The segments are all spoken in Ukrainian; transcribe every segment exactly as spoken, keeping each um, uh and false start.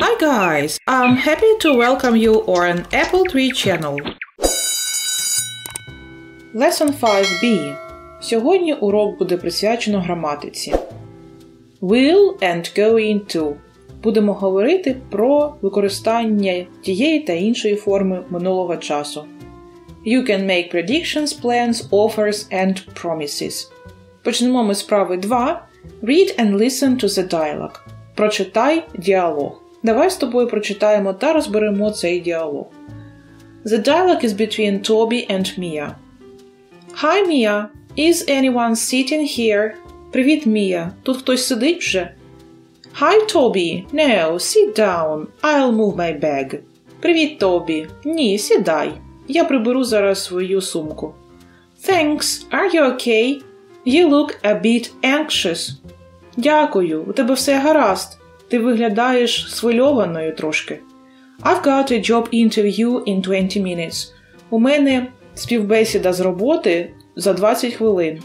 Hi guys, I'm happy to welcome you on Apple Tree channel. Lesson five бі. Сьогодні урок буде присвячено граматиці. Will and going to. Будемо говорити про використання тієї та іншої форми минулого часу. You can make predictions, plans, offers and promises. Почнемо ми з вправи два. Read and listen to the dialogue. Прочитай діалог. Давай з тобою прочитаємо та розберемо цей діалог. The dialogue is between Toby and Mia. Hi, Mia. Is anyone sitting here? Привіт, Мія. Тут хтось сидить вже? Hi, Toby. No, sit down. I'll move my bag. Привіт, Тобі. Ні, сідай. Я приберу зараз свою сумку. Thanks. Are you okay? You look a bit anxious. Дякую. У тебе все гаразд. Ти виглядаєш схвильованою трошки. I've got a job interview in twenty minutes. У мене співбесіда з роботи за двадцять хвилин.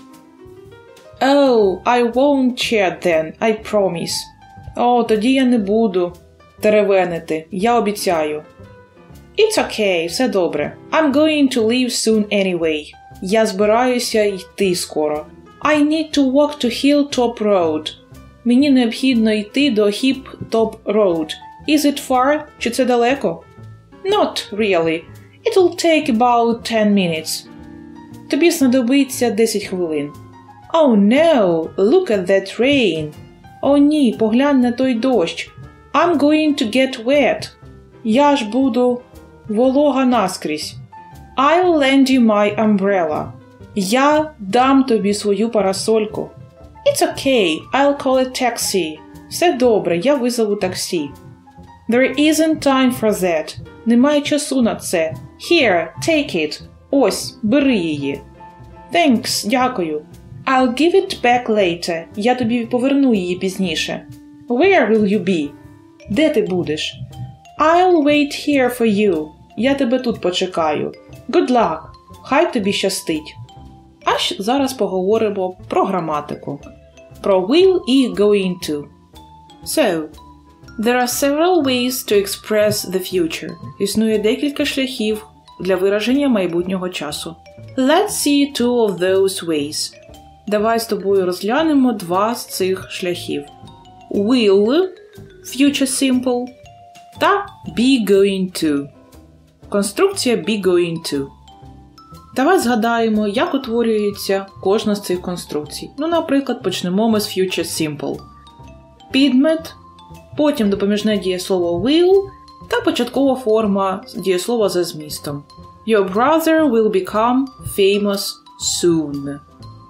Oh, I won't chat then, I promise. О, тоді я не буду теревенити, я обіцяю. It's okay, все добре. I'm going to leave soon anyway. Я збираюся йти скоро. I need to walk to Hilltop Road. Мені необхідно йти до Hilltop Road. Is it far? Чи це далеко? Not really. It will take about ten minutes. Тобі знадобиться десять хвилин. Oh no, look at that rain. О ні, поглянь на той дощ. I'm going to get wet. Я ж буду волога наскрізь. I'll lend you my umbrella. Я дам тобі свою парасольку. It's okay, I'll call a taxi. Все добре, я визову таксі. There isn't time for that. Немає часу на це. Here, take it. Ось, бери її. Thanks, дякую. I'll give it back later. Я тобі поверну її пізніше. Where will you be? Де ти будеш? I'll wait here for you. Я тебе тут почекаю. Good luck. Хай тобі щастить. А зараз поговоримо про граматику. Про will і going to. So, there are several ways to express the future. Існує декілька шляхів для вираження майбутнього часу. Let's see two of those ways. Давай з тобою розглянемо два з цих шляхів. Will, future simple, та be going to. Конструкція be going to. Давай згадаємо, як утворюється кожна з цих конструкцій. Ну, наприклад, почнемо ми з future simple. Підмет, потім допоміжне дієслово will та початкова форма дієслова за змістом. Your brother will become famous soon.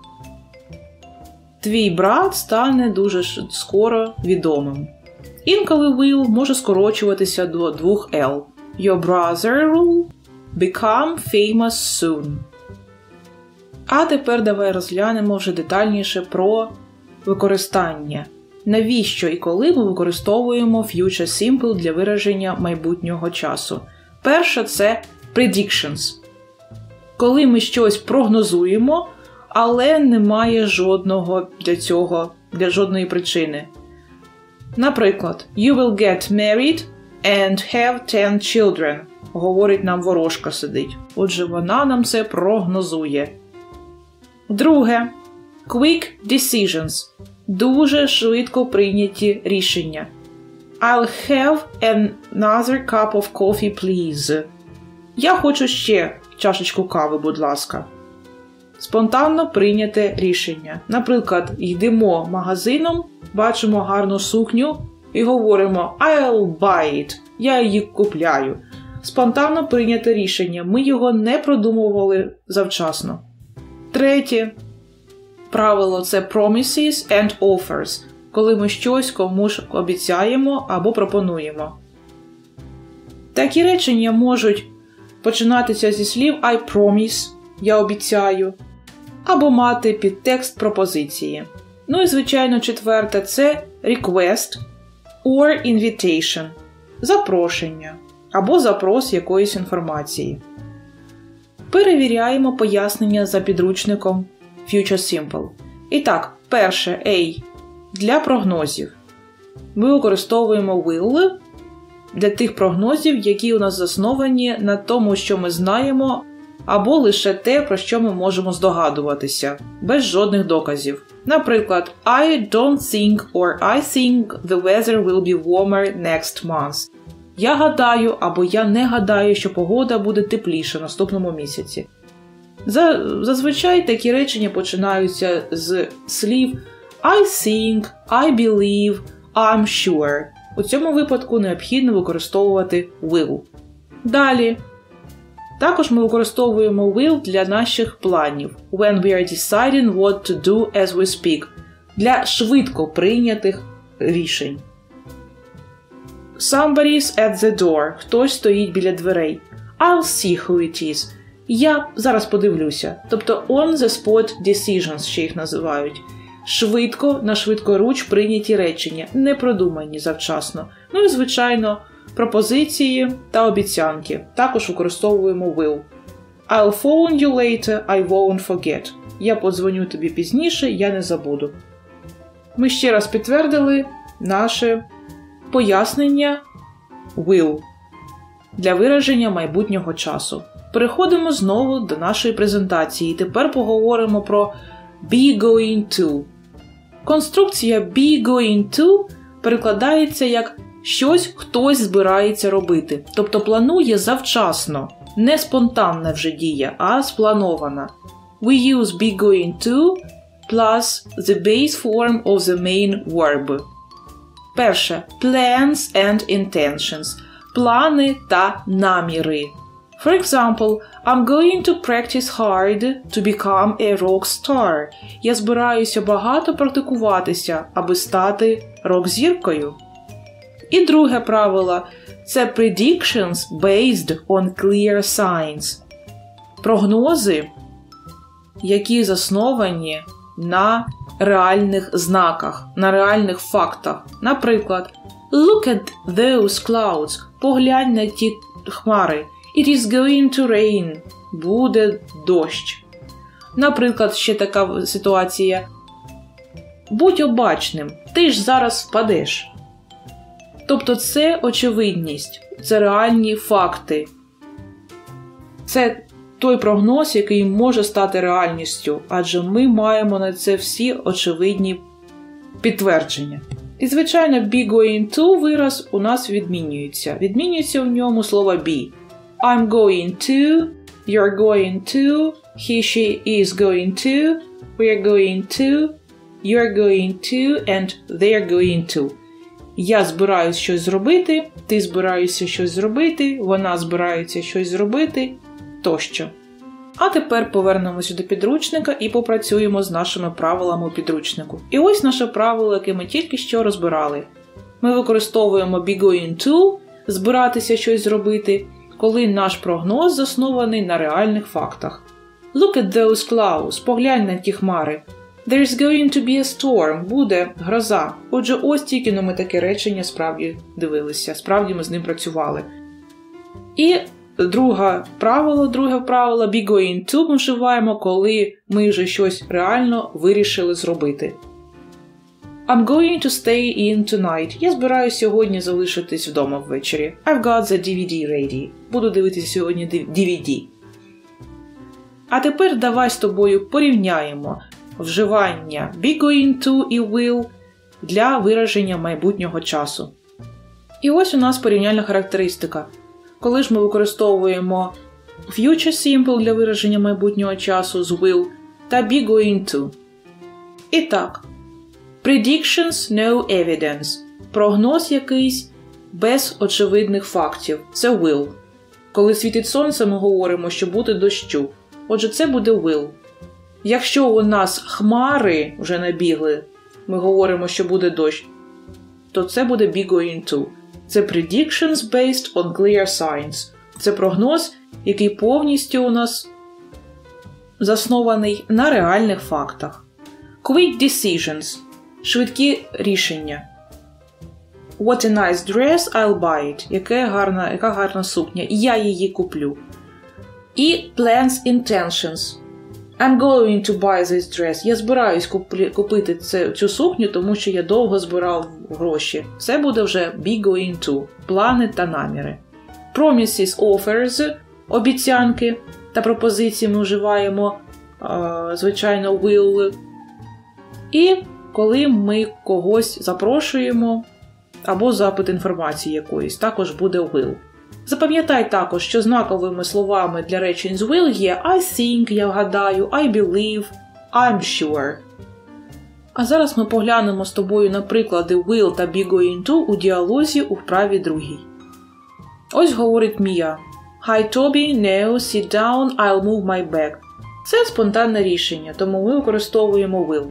Твій брат стане дуже скоро відомим. Інколи will може скорочуватися до двох L. Your brother will become famous soon. А тепер давай розглянемо вже детальніше про використання. Навіщо і коли ми використовуємо future simple для вираження майбутнього часу? Перше – це predictions. Коли ми щось прогнозуємо, але немає жодного для цього, для жодної причини. Наприклад, you will get married and have ten children. Говорить нам ворожка сидить. Отже, вона нам це прогнозує. Друге. Quick decisions. Дуже швидко прийняті рішення. I'll have another cup of coffee, please. Я хочу ще чашечку кави, будь ласка. Спонтанно прийняте рішення. Наприклад, йдемо магазином, бачимо гарну сукню і говоримо I'll buy it. Я її купляю. Спонтанно прийняте рішення. Ми його не продумували завчасно. Третє правило – це promises and offers. Коли ми щось комусь обіцяємо або пропонуємо. Такі речення можуть починатися зі слів I promise, я обіцяю, або мати підтекст пропозиції. Ну і, звичайно, четверте – це request or invitation, запрошення або запрос якоїсь інформації. Перевіряємо пояснення за підручником Future Simple. І так, перше A – для прогнозів. Ми використовуємо will для тих прогнозів, які у нас засновані на тому, що ми знаємо, або лише те, про що ми можемо здогадуватися, без жодних доказів. Наприклад, I don't think or I think the weather will be warmer next month. Я гадаю або я не гадаю, що погода буде тепліша наступному місяці. Зазвичай такі речення починаються з слів I think, I believe, I'm sure. У цьому випадку необхідно використовувати will. Далі. Також ми використовуємо will для наших планів. When we are deciding what to do as we speak. Для швидко прийнятих рішень. Somebody's at the door. Хтось стоїть біля дверей. I'll see who it is. Я зараз подивлюся. Тобто on the spot decisions ще їх називають. Швидко, на швидкоруч прийняті речення, не продумані завчасно. Ну і, звичайно, пропозиції та обіцянки. Також використовуємо will. I'll phone you later, I won't forget. Я подзвоню тобі пізніше, я не забуду. Ми ще раз підтвердили наше пояснення will для вираження майбутнього часу. Переходимо знову до нашої презентації. Тепер поговоримо про be going to. Конструкція be going to перекладається як щось хтось збирається робити. Тобто планує завчасно. Не спонтанна вже дія, а спланована. We use be going to plus the base form of the main verb. Перше. Plans and intentions. Плани та наміри. For example, I'm going to practice hard to become a rock star. Я збираюся багато практикуватися, аби стати рок-зіркою. І друге правило – це predictions based on clear signs. Прогнози, які засновані на реальних знаках, на реальних фактах. Наприклад, look at those clouds. Поглянь на ті хмари. It is going to rain. Буде дощ. Наприклад, ще така ситуація. Будь обачним, ти ж зараз впадеш. Тобто це очевидність, це реальні факти. Це той прогноз, який може стати реальністю, адже ми маємо на це всі очевидні підтвердження. І, звичайно, be going to вираз у нас відмінюється. Відмінюється в ньому слово be. I'm going to, you're going to, he, she is going to, we're going to, you're going to, and they're going to. Я збираюсь щось зробити, ти збираєшся щось зробити, вона збирається щось зробити, тощо. А тепер повернемося до підручника і попрацюємо з нашими правилами у підручнику. І ось наше правило, яке ми тільки що розбирали. Ми використовуємо be going to, збиратися щось зробити, коли наш прогноз заснований на реальних фактах. Look at those clouds. Поглянь на ті хмари. There's going to be a storm. Буде гроза. Отже, ось тільки ми таке речення справді дивилися. Справді ми з ним працювали. І друге правило, друге правило be going to ми вживаємо, коли ми вже щось реально вирішили зробити. I'm going to stay in tonight. Я збираюся сьогодні залишитись вдома ввечері. I've got the ді ві ді ready. Буду дивитися сьогодні ді ві ді. А тепер давай з тобою порівняємо вживання be going to і will для вираження майбутнього часу. І ось у нас порівняльна характеристика. Коли ж ми використовуємо future simple для вираження майбутнього часу з will та be going to. І так. Predictions, no evidence. Прогноз якийсь без очевидних фактів. Це will. Коли світить сонце, ми говоримо, що буде дощу. Отже, це буде will. Якщо у нас хмари вже набігли, ми говоримо, що буде дощ, то це буде be going to. Це predictions based on clear signs. Це прогноз, який повністю у нас заснований на реальних фактах. Quick decisions. Швидкі рішення. What a nice dress, I'll buy it. Яка гарна, яка гарна сукня. Я її куплю. І plans intentions. I'm going to buy this dress. Я збираюсь купи, купити це, цю сукню, тому що я довго збирав гроші. Це буде вже be going to. Плани та наміри. Promises, offers, обіцянки та пропозиції ми вживаємо, е, звичайно, will. І коли ми когось запрошуємо, або запит інформації якоїсь, також буде will. Запам'ятай також, що знаковими словами для речень з will є I think, я гадаю, I believe, I'm sure. А зараз ми поглянемо з тобою на приклади will та be going to у діалозі у вправі другій. Ось говорить Мія. Hi Toby, no, sit down, I'll move my bag. Це спонтанне рішення, тому ми використовуємо will.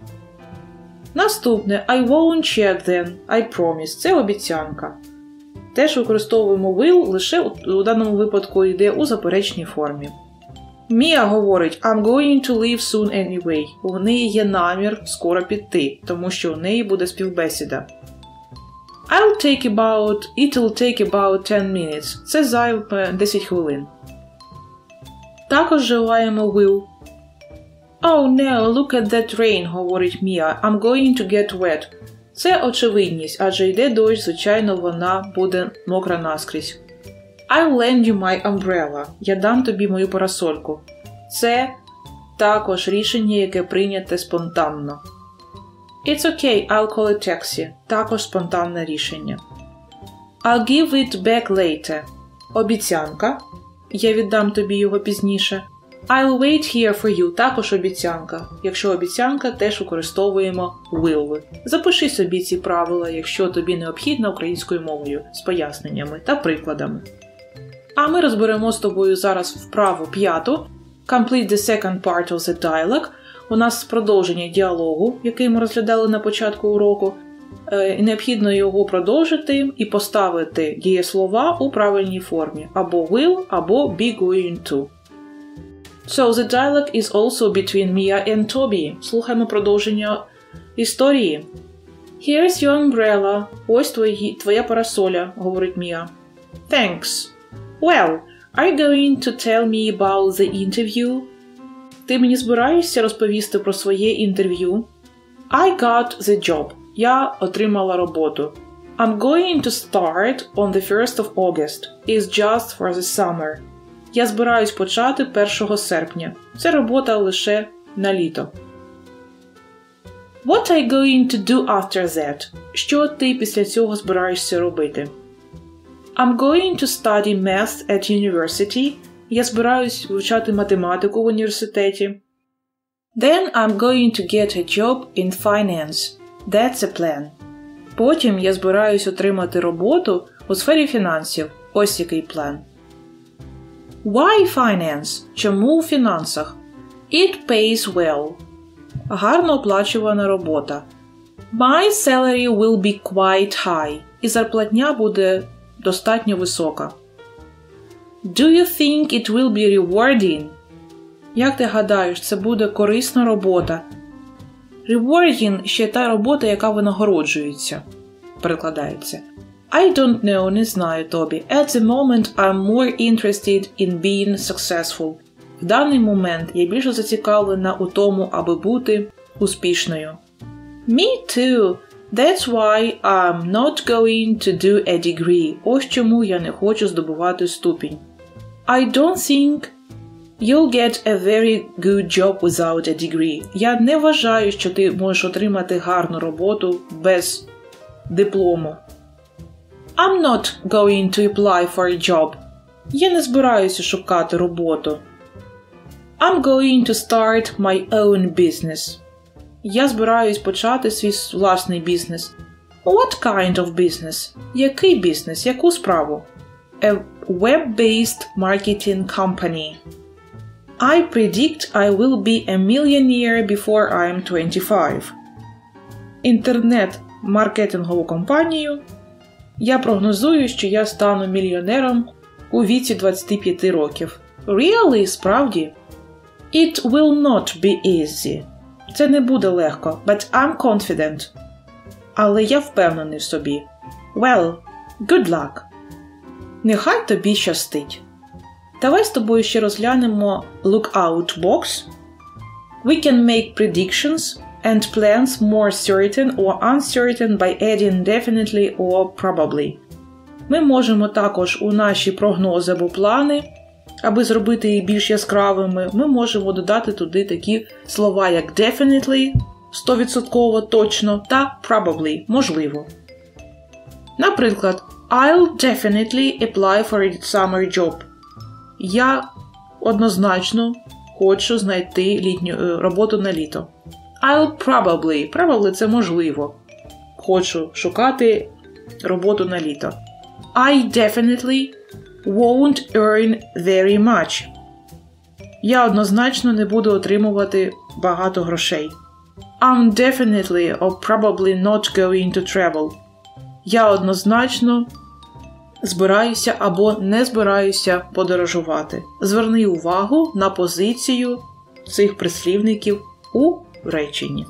Наступне I won't check then, I promise. Це обіцянка. Теж використовуємо will, лише у даному випадку йде у заперечній формі. Мія говорить I'm going to leave soon anyway. У неї є намір скоро піти, тому що у неї буде співбесіда. I'll take about, it'll take about ten minutes. Це займе десять хвилин. Також вживаємо will. Oh no, look at that rain, говорить Мія. I'm going to get wet. Це очевидність, адже йде дощ, звичайно, вона буде мокра наскрізь. I'll lend you my umbrella. Я дам тобі мою парасольку. Це також рішення, яке прийняте спонтанно. It's okay, I'll call a taxi. Також спонтанне рішення. I'll give it back later. Обіцянка. Я віддам тобі його пізніше. I'll wait here for you. Також обіцянка. Якщо обіцянка, теж використовуємо will. Запиши собі ці правила, якщо тобі необхідно українською мовою, з поясненнями та прикладами. А ми розберемо з тобою зараз вправу п'яту. Complete the second part of the dialogue. У нас продовження діалогу, який ми розглядали на початку уроку. І необхідно його продовжити і поставити дієслова у правильній формі. Або will, або be going to. So the dialogue is also between Mia and Toby. Слухаємо продовження історії. Here's your umbrella. Ось твої, твоя парасоля, говорить Мія. Thanks. Well, are you going to tell me about the interview? Ти мені збираєшся розповісти про своє інтерв'ю? I got the job. Я отримала роботу. I'm going to start on the first of August. It's just for the summer. Я збираюсь почати першого серпня. Це робота лише на літо. What are you going to do after that? Що ти після цього збираєшся робити? I'm going to study math at university. Я збираюсь вивчати математику в університеті. Then I'm going to get a job in finance. That's a plan. Потім я збираюсь отримати роботу у сфері фінансів. Ось який план. Why finance? Чому у фінансах? It pays well. Гарно оплачувана робота. My salary will be quite high. І зарплатня буде достатньо висока. Do you think it will be rewarding? Як ти гадаєш, це буде корисна робота? Rewarding – ще та робота, яка винагороджується. Перекладається. I don't know, не знаю, Тобі. At the moment I'm more interested in being successful. В даний момент я більше зацікавлена у тому, аби бути успішною. Me too. That's why I'm not going to do a degree. Ось чому я не хочу здобувати ступінь. I don't think you'll get a very good job without a degree. Я не вважаю, що ти можеш отримати гарну роботу без диплому. I'm not going to apply for a job. Я не збираюся шукати роботу. I'm going to start my own business. Я збираюсь почати свій власний бізнес. What kind of business? Який бізнес? Яку справу? A web-based marketing company. I predict I will be a millionaire before I'm twenty-five. Інтернет-маркетингову компанію. Я прогнозую, що я стану мільйонером у віці двадцяти п'яти років. Really? Справді? It will not be easy. Це не буде легко, but I'm confident. Але я впевнений в собі. Well, good luck. Нехай тобі щастить. Давай з тобою ще розглянемо lookout box. We can make predictions and plans more certain or uncertain by adding definitely or probably. Ми можемо також у наші прогнози або плани, аби зробити їх більш яскравими, ми можемо додати туди такі слова, як definitely, сто відсотків точно, та probably, можливо. Наприклад, I'll definitely apply for a summer job. Я однозначно хочу знайти літню роботу на літо. I'll probably, probably це можливо. Хочу шукати роботу на літо. I definitely won't earn very much. Я однозначно не буду отримувати багато грошей. I'm definitely or probably not going to travel. Я однозначно збираюся або не збираюся подорожувати. Зверни увагу на позицію цих прислівників у реченні.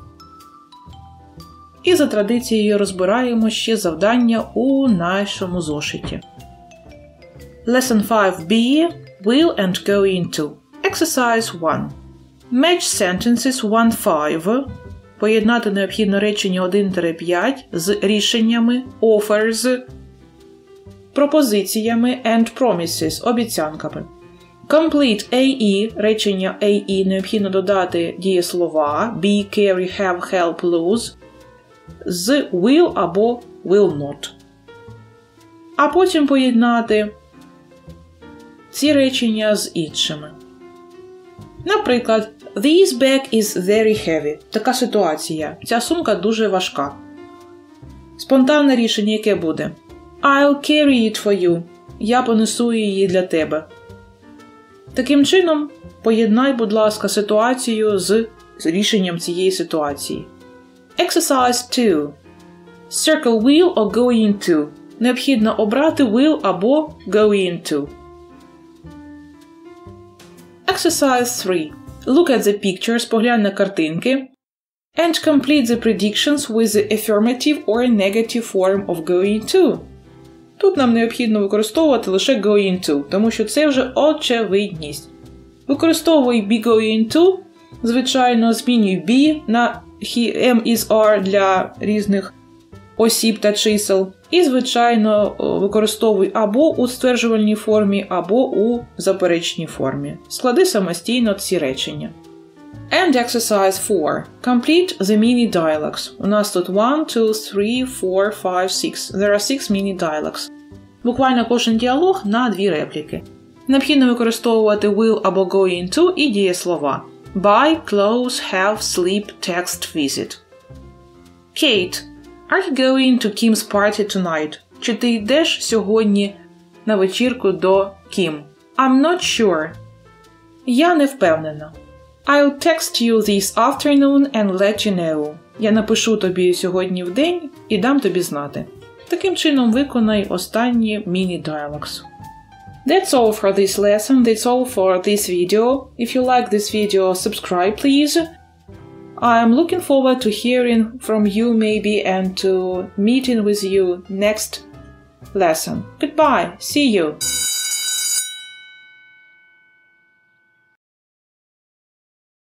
І за традицією розбираємо ще завдання у нашому зошиті. Lesson five B. Will and go into. Exercise one. Match sentences one five. Поєднати необхідне речення один п'ять з рішеннями offers, пропозиціями and promises, обіцянками. Complete ей і, речення ей і необхідно додати дієслова be, carry, have, help, lose з will або will not. А потім поєднати ці речення з іншими. Наприклад, This bag is very heavy. Така ситуація. Ця сумка дуже важка. Спонтанне рішення яке буде? I'll carry it for you. Я понесу її для тебе. Таким чином, поєднай, будь ласка, ситуацію з рішенням цієї ситуації. Exercise two. Circle will or go into. Необхідно обрати will або go into. Exercise three. Look at the pictures, поглянь на картинки, and complete the predictions with the affirmative or negative form of going to. Тут нам необхідно використовувати лише go into, тому що це вже очевидність. Використовуй be going to, звичайно, змінюй be на he, am, is, are для різних осіб та чисел. І, звичайно, використовуй або у стверджувальній формі, або у заперечній формі. Склади самостійно ці речення. And exercise four. Complete the mini dialogues. У нас тут one, two, three, four, five, six. There are six mini dialogues. Буквально кожен діалог на дві репліки. Необхідно використовувати will або go into і дієслова. Buy, close, have, sleep, text, visit. Kate. Are you going to Kim's party tonight? Чи ти йдеш сьогодні на вечірку до Кім? I'm not sure. Я не впевнена. I'll text you this afternoon and let you know. Я напишу тобі сьогодні вдень і дам тобі знати. Таким чином виконай останні міні-dialogues. That's all for this lesson. That's all for this video. If you like this video, subscribe please. I'm looking forward to hearing from you maybe and to meeting with you next lesson. Goodbye. See you.